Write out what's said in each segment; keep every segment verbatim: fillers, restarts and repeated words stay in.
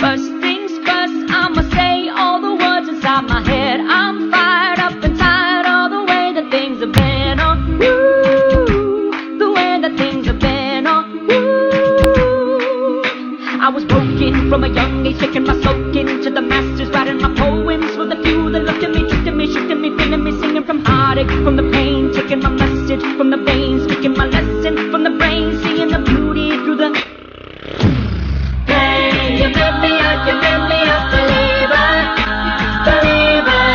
First things first, I'ma say all the words inside my head. I'm fired up and tired of the way that things have been. Oh, ooh, the way that things have been. Oh, ooh. I was broken from a young age, taking my soak into the masters, writing my poems for the few that looked at me, tricked at me, shook at me, feeling me, singing from heartache, from the pain, taking my message from the veins, speaking my lesson from the brain, seeing the beauty through the pain. You made me up, you made me a believer, believer.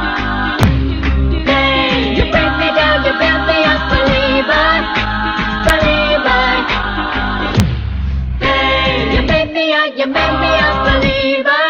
Pain. You break me down, you build me a believer, believer. Pain. You made me a, you made me a believer.